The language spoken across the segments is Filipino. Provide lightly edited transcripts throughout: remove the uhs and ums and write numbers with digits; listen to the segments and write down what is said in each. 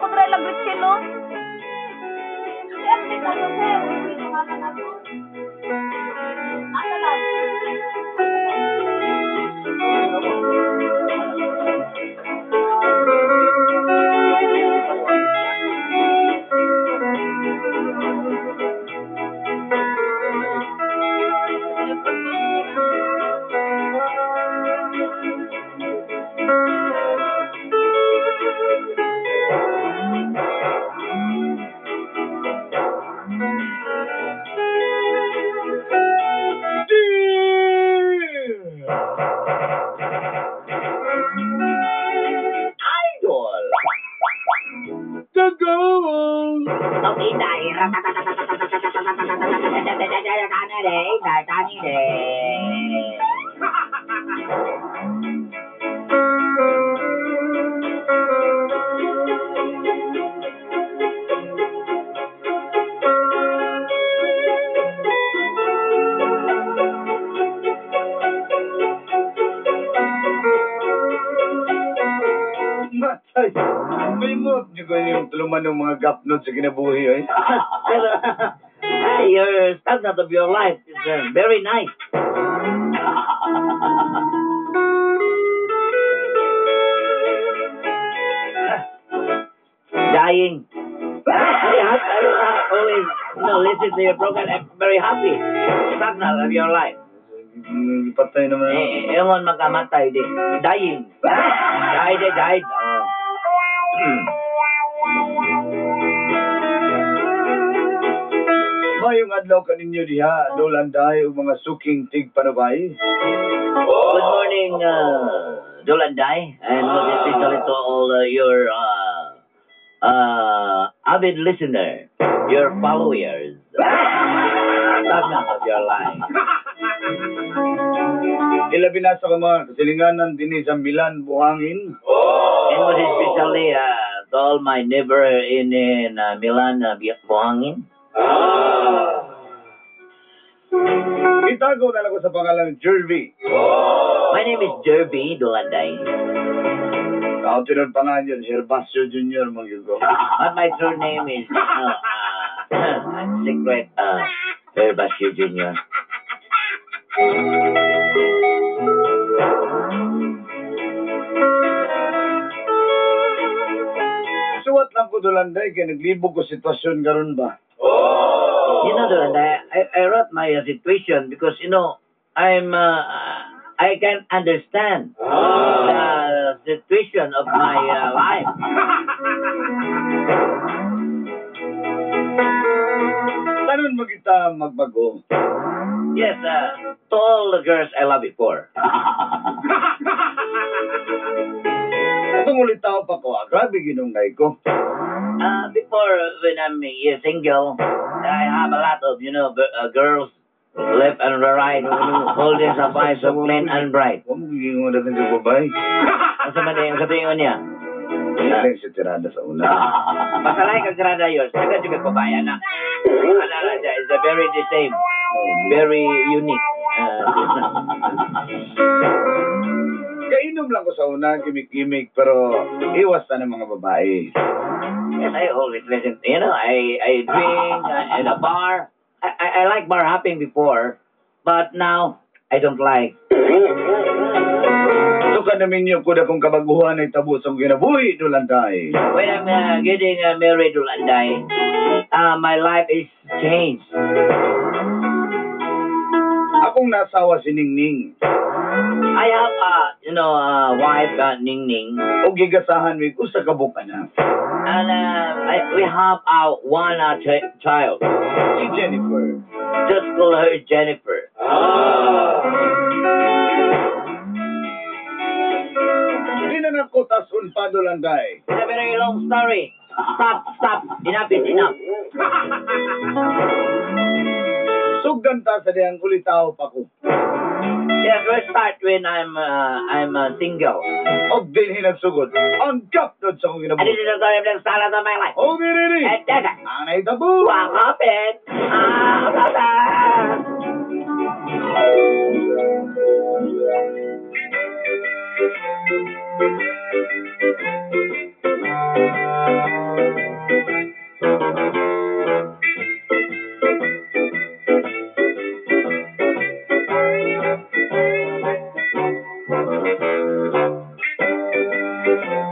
ko dre lang Gretchen, no? Sir, di ka to, sir. Hindi ko mata na to. Asa lang? Idol! The goal! Okay, dahil. Tani de. Matay! May mood niyo ko yung tuluman ng mga gapnod sa kinabuhi, eh. Your standard of your life is very nice. Dying. I always listen to your program. I'm very happy. Standard of your life. Patay naman. Ewan magkamatay din. Dying. Died. Mayong adlaw kaninyo diha, dolanday o mga suking tig panubay. Good morning, Dolanday, and especially to all your avid listener, your followers. Standard of your life. Ilabi na sa mga kasilinganan din sa Milan, Buhangin. And most especially to all my neighbor in Milan, Buhangin. Itago na lang ko sa pangalang Jervy. My name is Jerby Dolanday. Kauntinod pa nga yun, Herbacio Jr. Mangyugo. But my true name is secret Herbasio Jr. Suwat lang ko dolanday, kaya naglibog ko sitwasyon garon ba? You know, Dolanday, I wrote my situation because, I can understand the situation of my life. Tanon mo kita magbago? Yes, to all the girls I loved before. Kung ulit tao pa ko, grabe ginungay ko. Before, when I'm single, I have a lot of, girls left and right, holding sa eyes so clean and bright. Huwag mo giging mo natin sa babay. Sa tingin niya? Hindi siya tirada sa una. Pasalay kang grada yun, sagad yung kabayan na. Alala siya, it's a very the same, very unique. Kainom lang ko sa una, kimik-kimik, pero iwas na ng mga babae. Yes, I always listen. I drink in a bar. I like bar hopping before, but now I don't like. So ka namin yung kuda kong kabaguhan ay tabo sa ginabuhi, Dolanday. When I'm getting married, Dolanday, my life is changed. Akong nasawa si Ningning. I have wife, Ning Ning, O gigasahan mi ko sa kabuka na. and we have one child. Si Jennifer. Just call her Jennifer. Di na nakotasun pa, Dolanday. It's a very long story. Stop. Enough is enough. Suganta sa diyang kulitaw pa ko. Yes, we'll start when I'm single. O din hinagsugod. Ang kapnod sa kong I ginabuhi. didn't know the start of my life. O rini. And that's it. Anay tabo. What happened? Tata.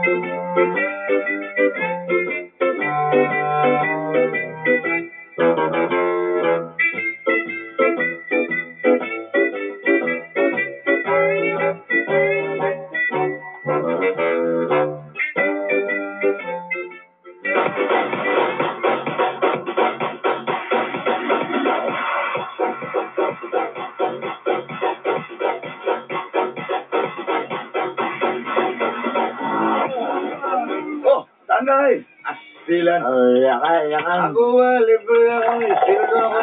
Oh, tanay! Asilan. Yakan. Ako ba, libre ako. Sino na ako?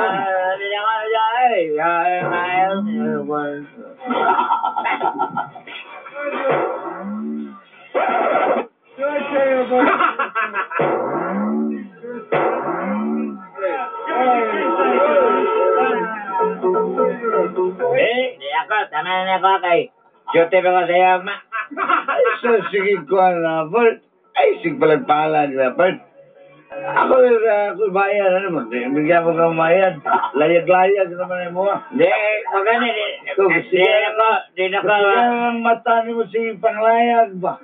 Tama na ako kay Jote ba ko sa'yo, ma? Ay, sige ko na, Bert. Ay, sige palang pahalan na, Bert. Ako bayan, ano mo? Bigyan mo kang bayan. Layag-layag naman mo. Hindi, maganda. Di na ko. Ang mata ni mo sige panglayag ba?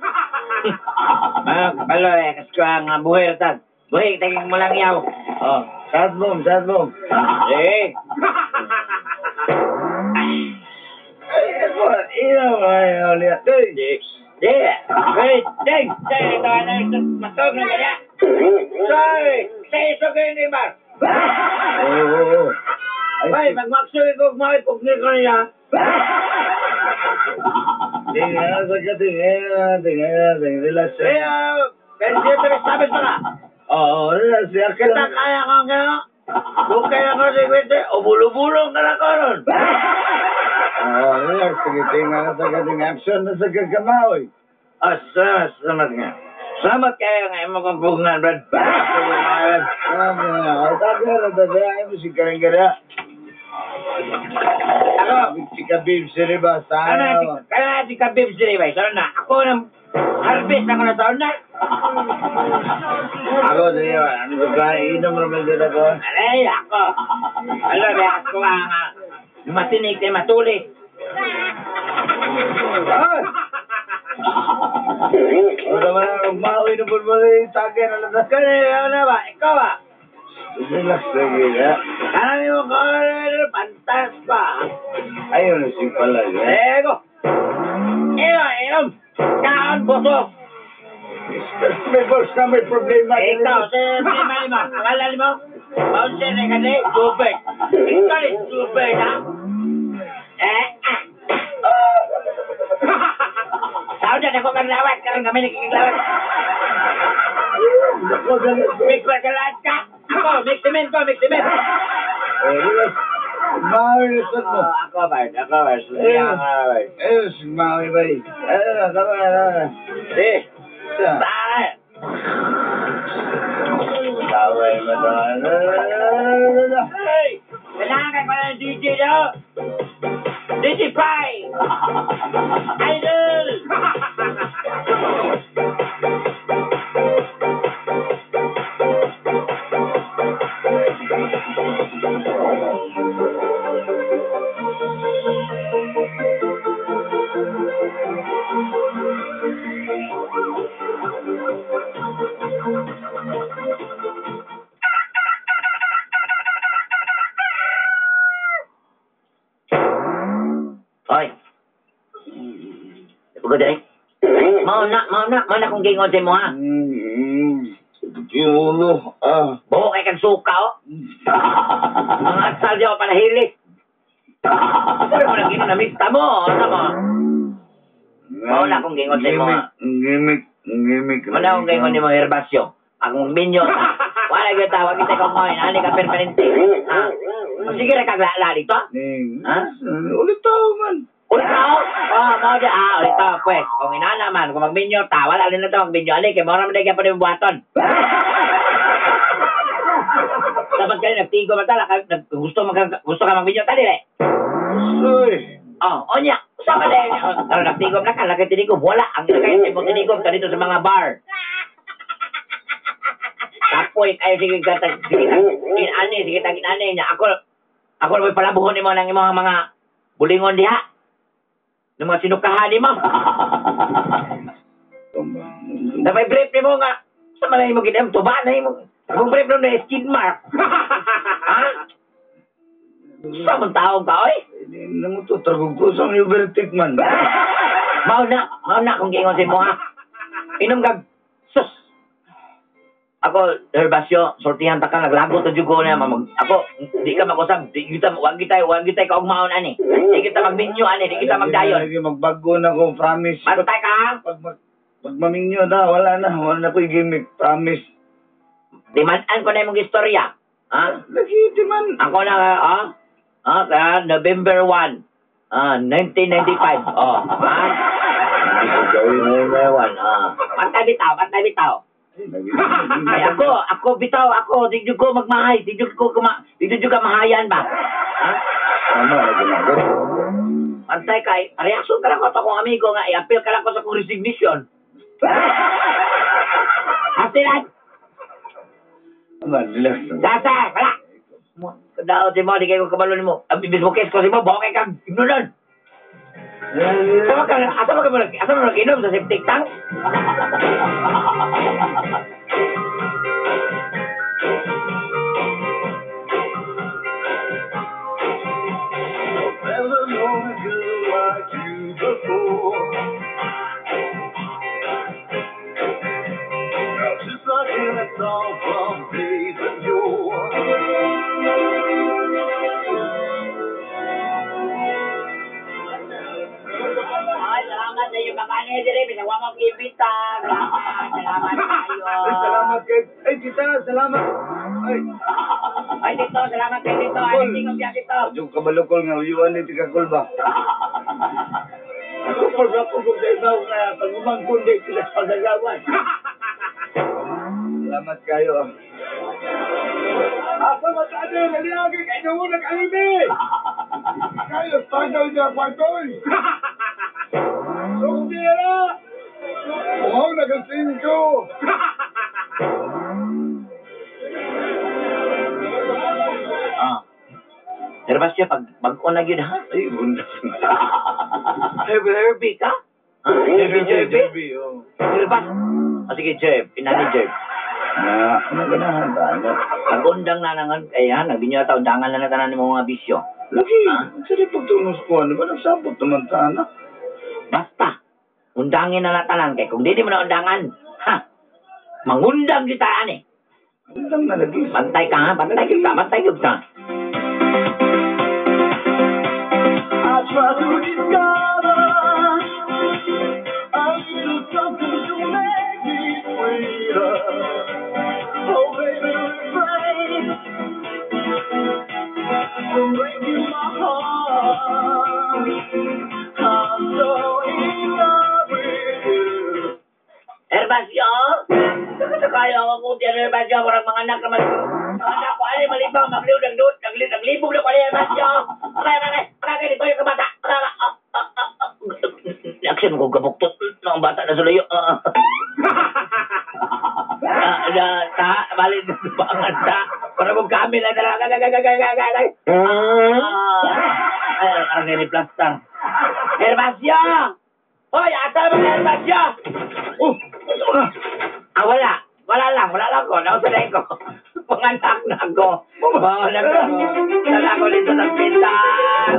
Palo, kasi ko ang buhay tag. Buhay, taging mo lang yaw. Oh, sad mom. Eh. Ay, ako, ilaw ay ulit. Wait, ding, ito na matog na kaya. Sorry, say so kayo ni Bar. Oo. Ay, magmaksuli ko, makipugni ko niya. Tingnan, relax. Pero siya tabi sabit pa ka. Oo, relax. Kita kaya ko gano'n. Bukay ako sa kwente, o bulubulong ka na ko nun. Oo, relax. Sige, tingnan sa kating action na sa kagamaoy. Salamat nga. Salamat kayo nga imo kong pugngan, Brad. Ay mo si Karing Gada. Ako, Si Kabib Siriba, sana. kaya si Kabib sila ba? Saan na? Ako nang harvest ako na taon na. Ako, niyo, ano ko kain, inom naman din ako. Alay, ako. Alam, bekas ko nga. Matinig kayo matulis. Ah! O naman ang maui na po mo yung tagay na lang. Kaya na ba? Ikaw ba? Relax lagi, ha? Karami mo ko, pantas pa. Ayun na si pala, ha? Ego. Inom. Kaon, boso. May boss na may problema. Ikaw, sa problema ni mo. Akala ni mo? Bouncer na kasi, super. Ikaw rin, super, ha? Saudan ako kang lawat, karang kami nakikiglawat. Ako, dali. Mix pa sa lahat ka. Ako, mix cement ko, mix cement. Relax. Maui na sa mo. Ako, Bart, ako, Bart. Ayun, si Maui ba eh? Ayun na, tama na. Eh, Siya. bakit? Taway mo na. Hey! Kailangan ko ng DJ daw. DJ Pai! Idol! Hoy. Pagod dali. Mau na kung gingon sa mo ha. Yung ulo, Buho kay kang suka oh. Mga atsal di ako panahilig. Pero mo lang gingon na mista mo. Ano mo? Mau na kung gingon sa mo ha. Ngimik. Mana kung gingon ni mo herbasyo. Akong minyo ta. Wala gyud tawag kita kung ngoy. Ani ka permanente. Ha? Sige ra kag lali to. Ha? Ulit tao man. Ulit tao? Mau di ulit tao pues. Kung ina naman, kung magminyo ta, wala din na to magminyo. Ali, kay mora man dahil pa rin buhaton. Dapat kayo nagtigo ba tala? Gusto ka magminyo tali eh. Uy. Onya. Sama din. Pero nagtigom na ka, lagay tinigom. Wala. Ang ilagay mo tinigom ka dito sa mga bar. Tapoy kayo sige tagin ani niya. Ako na may palabuhon ni mo ng mga bulingon diha. Ng mga sinukahan ni mo. Na may brief ni mo nga. Sa malay mo ginam, tuba na mo. Kung brief mo na skid mark. Ha? Sa mong taong ka, oy? Hindi mo to, tragog ko sa mga overtake man. Mao na kung gingon si mo ha. Inom kag sus. Ako, Herbasyo, sortihan ta ka, naglago to jugo na, ako, di ka mag-usab, wag kita kaugmaon ani. Di kita magminyo ani, di kita magdayon. Lagi magbago na ko, promise. Bantay ka ha? Pag maminyo na, wala na ko gimmick, promise. Dimanan ko na yung istorya. Ha? Lagi, di man. Ako na, November 1, 1995. Oh, ha? November 1, Bantay bitaw. Ay, ako, bitaw, di ko magmahay, di ko mahayan ba? Ha? Ano, lagi na ko. Antay kay, reaksyon ka lang ko sa akong amigo nga, i-appeal ka lang ko sa akong resignation. Hasilan! Relax. Sasa, wala! Kadao si mo, di kayo kabalon mo. Ang bibis mo kes ko si mo, bokeh kang ignoran. Asa mo nag-inom sa septic tank? Never known a girl like you before. Now just like in a song from days of yore. Ay, salamat sa iyo. Baka na dire, binawa mo kibita. Salamat kayo. Salamat kay... Ay, tita, salamat. Ay, dito, salamat kayo dito. Ay, hindi ko siya dito. Yung kabalokol nga, uyuan ni tika kulba. Ako pag-ako kung sa ibaw na pag-umangkon din sila sa pagagawan. Salamat kayo. Asa matado, naliyagi kayo na muna kayo ni. Kayo, tagaw niya kwartoy. So, tira! Wow, nag-sing ko! Herbasyo, pag-on na yun, ha? Ay, bunda. Herbie ka? Herbie? Oh. Herbas? Sige, Jerb. Inani Jerb. Ano ganahan ka? Nag-undang na nangan, nagbinyo na undangan na natanan ng mga bisyo. Lagi, sari pagtunos ko, ano ba nagsabot naman sana? Basta, undangin na natanan kay kung di mo na undangan, mangundang kita, ani. Undang na lagi. Bantay ka, ha? Bantay ka. I try to discover a little something to make me sweeter. Oh, baby, refrain from breaking my heart. I'm so in love with you. Herbasyo? Kaya ako kung tiyan, Herbasyo, parang mga anak naman. Mga anak ko, ali, malibang, naglibog na ko, ali, Herbasyo. Okay, dito yung kabata. Action ko kabuktot ng bata na sulayo. Balik na bangan ta. Para kung kami lang talaga. Ang niliplastar. Herbasyo! Hoy, asa naman Herbasyo? Oh, ano na? Wala lang ko. Nausaday ko. Panganak na ako. Panganak na ako. Dala ko dito ng pintan.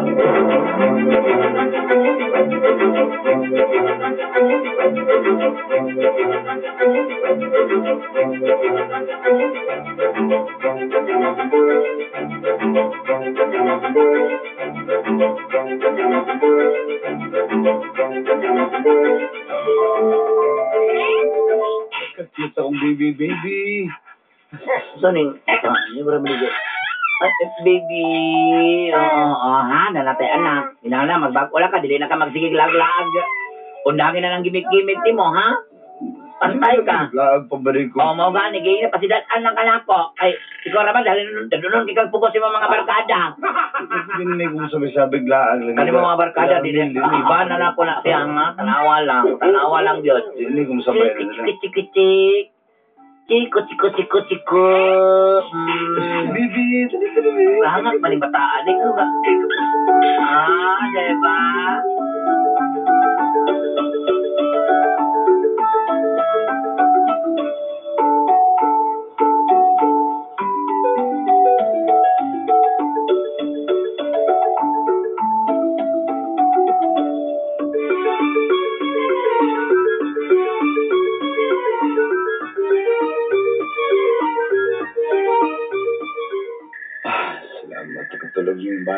Cute akong baby. Soning, ini berapa menit? Baby, nanatay anak. Inana, magbago ka, dili na ka magsigig lag-lag. Undangin na ng gimik-gimik ti mo, ha? Pantay ka. Lag pabalik ko. Mau gani, gaya na pasidatan ng kalapo. Ay, ikaw naman, dahil nun, ikaw pugos yung mga barkada. Hindi ko sabi-sabi lag. Kani mo mga barkada, iba na po na siya, ha? Tanawa lang yun. Hindi ko masabay. Cik. Chiko. Bibi, tali. Hangat maling bataan. Diba?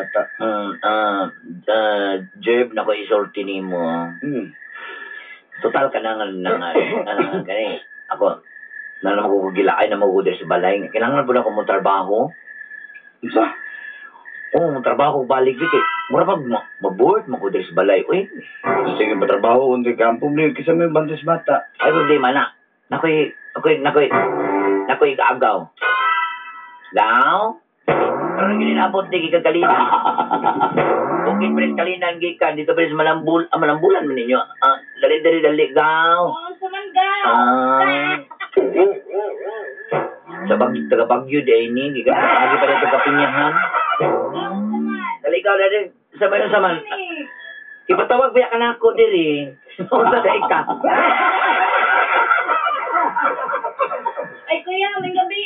bata. Jeb, na ko isorti ni mo. Total ka na gani. Ako, na naman ko gilakay na mag-order sa balay. Kailangan po na ako mo trabaho. Isa? Oo, trabaho balik dito. Mura pag maboard, mag-order sa balay. Uy, Sige, matrabaho undi ka. Ang problema, kisa may bantas bata. ay problema na. Nakoy kaagaw. Daw? Parang ginilabot di kalina. Okay, pres kalinan gikan dito pres malambulan man ninyo. Dali gaw. Oo, sumangaw. Sa taga Bagyo day ni gikan agi pa dito kapinyahan. Dali gaw dali saman. Ipatawag biya kana ako diri. Unsa sa ika? Ay, kuya, may gabi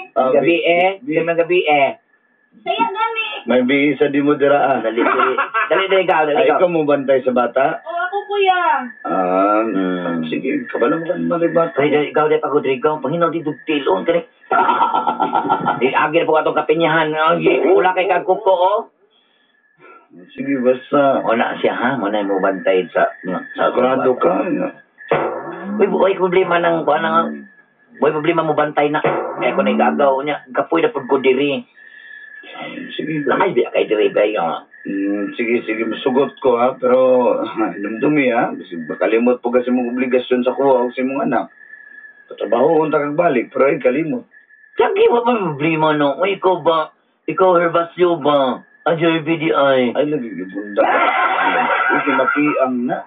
Gabi eh. Saya gani. May bihis sa di mo diraan. Dali gaw. Ay, ikaw mo bantay sa bata? Oo, ako, kuya. Sige, kabalo mo ka naman rin bata. Ay, ikaw day pagudrigaw, panginaw di dugtilon kani. Di agi po katong kapinyahan. Wala kay kagkuko oh. Sige, basta. Wala siya ha, manay mo bantay sa Sagrado ka. Uy, problema problema mo bantay na. Kaya ko na igagaw niya. Kapoy na pud ko diri. Sige. Ay, biya kay diri ba yung Sige, masugot ko ha. Pero, dumdumi ha. Kasi kalimot po kasi mong obligasyon sa kuha o sa mong anak. Patrabaho kung kagbalik, pero ay kalimot. Lagi mo pa problema no. Uy, ikaw Herbacio ba? Ajoy BDI. Ay, nagigibunda ka. Ito makiang na.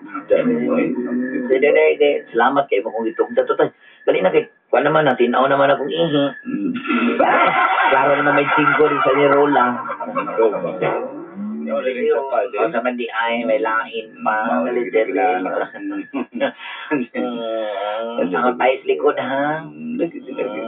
Dede. Salamat kayo mo kung itong tatutay. Dali na kay, kuha naman natin, ako naman akong ihi. Klaro naman may tingko rin sa ni Rola. Ikaw ba? O sa man di ay, may lain pa. Dali. Ang pais likod ha. Lagi.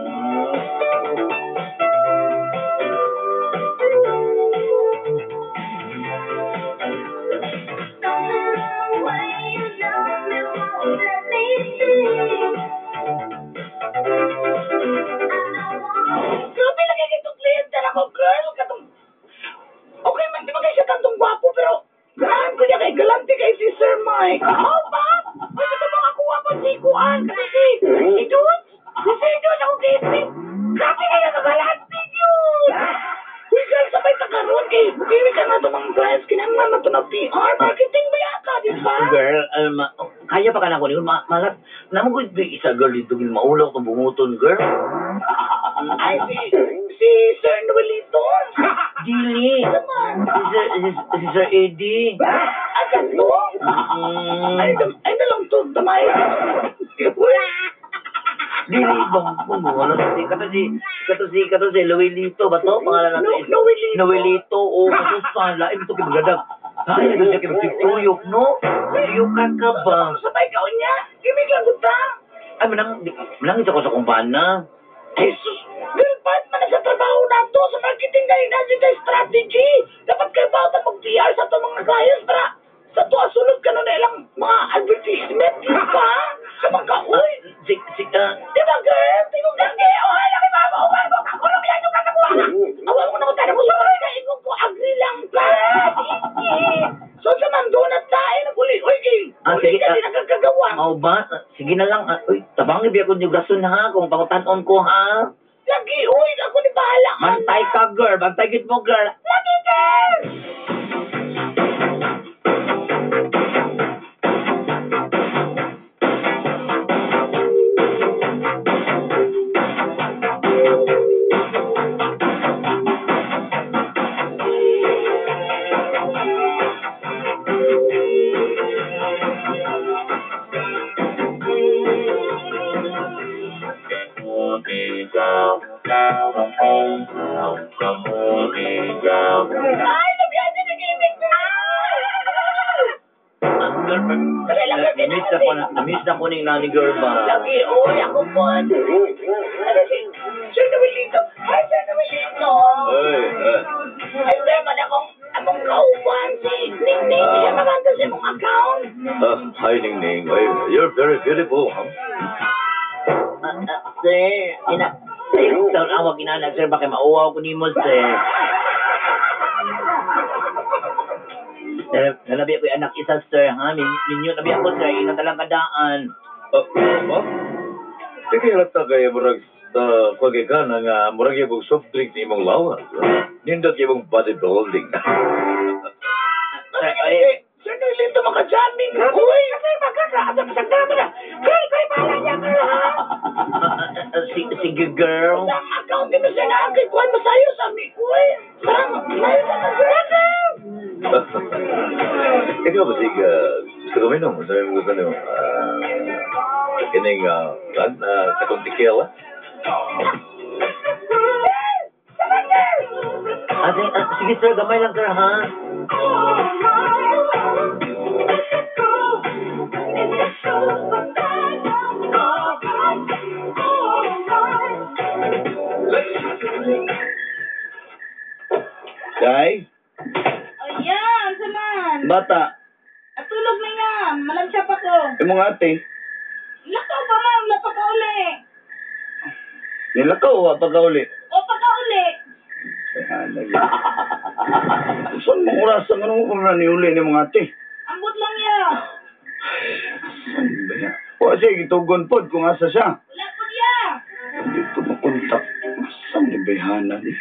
Grabe lagi kitong kliyente ako, girl. Okay man, di ba kayo siya kantong gwapo, pero grabe ko niya kay galante kay si Sir Mike. Oh, ba? Ay, ito mga kuha pa si Kuan. Kasi si Dudes, ako kliyente. Grabe kayo kagalante yun. Uy, girl, sabay ta karon kay bukiwi ka na ito mga clients. Kinangman na ito na PR. Marketing ba yata, di ba? Girl, kaya pa ka na ko niyo. Malat, namagod ba isa girl dito maulaw itong bunguton, girl? Ay, si Sir Noelito. Dili. Si Sir Eddie. Ay, ganito? Ay, nalang to. Tamay. Dili, wala kato si Noelito. Ba to? Pangalan natin. Noelito. O, kato sala. Ay, ito kibagadag. Ay, ito siya kibagtuyok, no? Tuyukan ka ba? Sabay ka niya. Kimig lang ta. Ay, manang ito ko sa kumpana. Jesus! Girlfriend, man sa trabaho na to sa marketing kayo na siya strategy. Dapat kayo ba mag-PR sa to mga clients para sa to asulog ka na ilang mga advertisement, di ba? Sa mga kahoy. Di ba, girl? Tingong gangge. O, laki ba? Umarbo ka. Kulong yan yung katakuha ka. Awal mo na ko tayo mo sa mga kaingong ko. Agree lang ka. Sige. So, sa mandonat tayo na kuli. Uy, King. Uli ka din nagkagawa. Oo ba? Sige na lang. Uy, tabang ibig ako yung gason ha. Kung pangutan-on ko ha. Lagi, uy. Ako ni bahala. Bantay ka, girl. Bantay git mo, girl. Lagi, girl. Ay, nabiyan din ang gimmick na! Namiss na ko ni Nani Girl ba? Lagi, uy, ako po. Sir Noelito. Hi, Sir Noelito. Ay, sir, man akong kauban si Ningning. Siya maganda sa mong account. Hi, Ningning. You're very beautiful, huh? Sir, tayo taon awag inana, sir, bakit mauwaw ko ni mo, sir? Nalabi ko yung anak isa, sir, ha? Minyo nabi ako, sir. Ingat talang kadaan. Ba? Sige, halata kayo, murag, kagay ka na nga, murag yung soft drink ni imong lawas. Nindot yung bodybuilding. Sir, Sir, nilito maka-jamming. Uy, kasi magkakaasa pa sa dama na. Girl, kayo pala niya, girl, ha? sige, girl. Ang account ni Mr. Nakakit, kuhan masayo sa amin. Uy, sarang, masayo sa girl. Ikaw ba, sige, gusto ko minom? Sabi mo gusto nyo, kining, katong tequila? Sige, sir. Gamay lang, sir, ha? Day, Ayan, saman. bata, Atulog na nga. Malansyap ako. imong ate, Lakaw pa, ma'am. Lapa ka uli. nilakaw, pagkauli. O, pagka uli. Saan mo orasan, ano mo kung naniuli ni mga ate? Ambot lang yan. Saan ba yan? O, sige, tugon po, kung asa siya. Wala po yan. Hindi ko makontak. Saan ni Behana ni?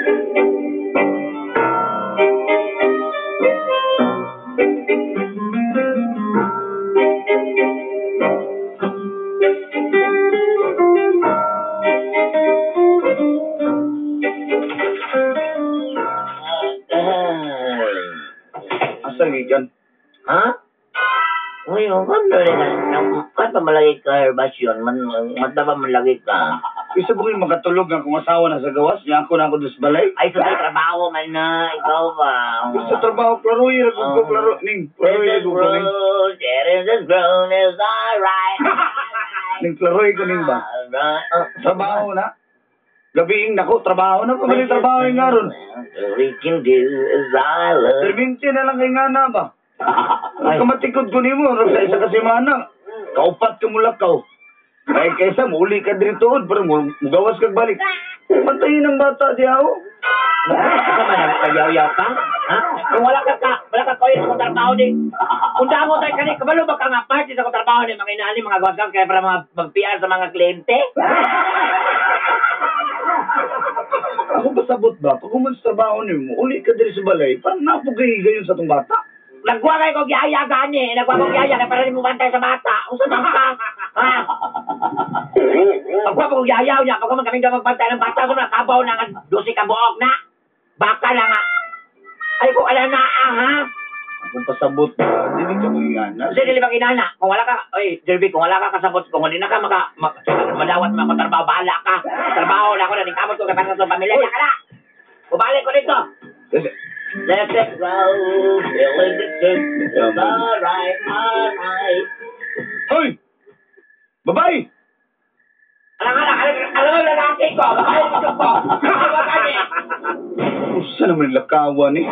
Asa gikan? Ha? Uy, kung kan pa malagi ka, Herbasyon, mataba malagi ka. Isa ba kayo makatulog nga kung asawa na sa gawas? Yan ako na ako dos balay? Ay, sa trabaho man na, ikaw ba? Sa trabaho, klaro yun. Ko klaro, ning. Klaro yun. There is this grown is alright. Ning klaro yun ko ning ba? Trabaho na? Gabiing nako, trabaho na. Pabalik trabaho yung nga ron. We can do as I love. Servinti na lang kay nga na ba? Ay, kamatikod ko ni mo. Sa isa kasi mana. Kaupat ka mula ka. Ay, kaysa muli ka dito. Pero mugawas kag balik. Pantayin ang bata di ako. Ikaw man, nagyaw-yaw ka? Ha? Kung wala ka koy sa kong trabaho din. Kung damo tayo kanil, kabalo ba ka nga party sa kong trabaho din, mga inali, mga gawas kaya para mag-PR sa mga kliyente? Ako pasabot ba? Pag umalis trabaho ni mo, uli ka dito sa balay. Parang napugay gayon sa tong bata. Nagwa kayo kong yaya gani. Nagwa kong yaya kaya para rin mo bantay sa bata. Kung saan ka? Ha? Nagwa kong yaya niya. Pag kami daw magbantay ng bata, kung nakabaw na nga, dosi ka buog na. Baka na nga. Ay, kung alam na, ha? Kung pasabot ba, hindi ka magingana. Kasi dili ba kinana? Kung wala ka, oy, Jerby, kung wala ka kasabot, kung hindi na ka madawat mga trabaho, bahala ka. Trabaho na ako na, kamot ko kapag sa pamilya niya ka na. Bubalik ko dito. Let it go, feeling the truth. It's alright, alright. Hoy! Babae! Alam mo, lalaki ko, babae dito ko. Ano kami? Saan naman yung lakawan eh?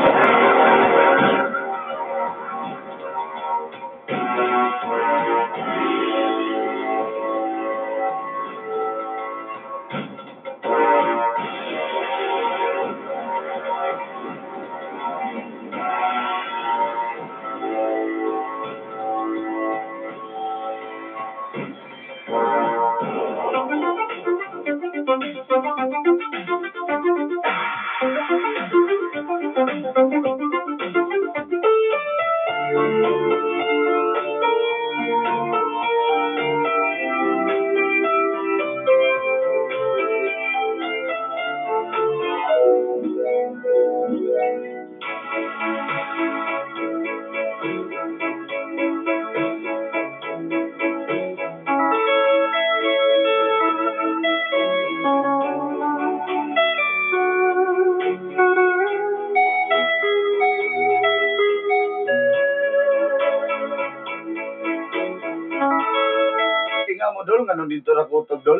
Tingnan mo, Dol, nga nung dito na kutog, Dol.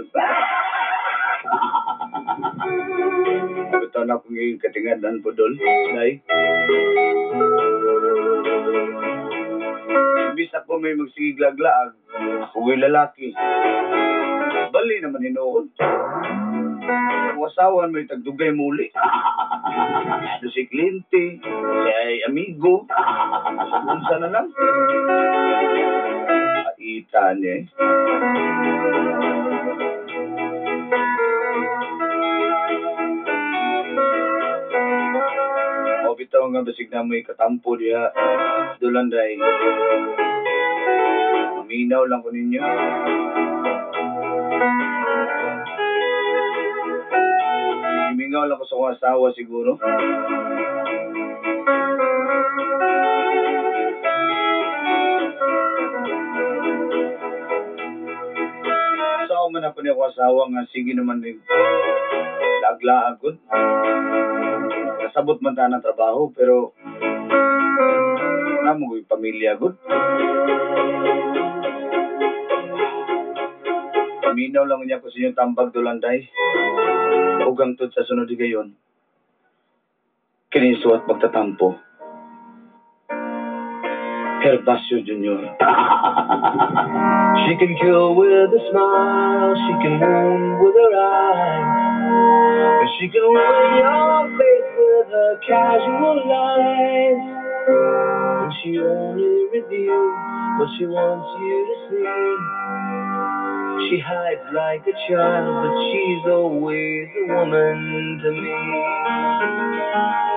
Ito na kung yung katingadan po, Dol. Nay. Imbis ako may magsigiglag-laag, ako may lalaki. Bali naman hinoon. Kung asawan may tagdugay muli. Ito si Cliente, si ay amigo. Unsa na lang? Kaita niya eh. O bitaw nga basig na mo'y katampo diha. Dulanday. Maminaw lang ko ninyo. Himingaw lang ko sa kong asawa siguro. Sao man ako niya ko asawa nga sige naman din laglaag ko. Kasabot man tayo ng trabaho pero namo ko'y pamilya gud. Minaw lang niya ko sa inyong tambag Dulanday. Ugang tod sa sunod gayon. Kinisuat magtatampo. Herbacio Jr. She can kill with a smile, she can wound with her eyes, and she can ruin your faith with her casual lies. And she only reveals what she wants you to see. She hides like a child, but she's always a woman to me.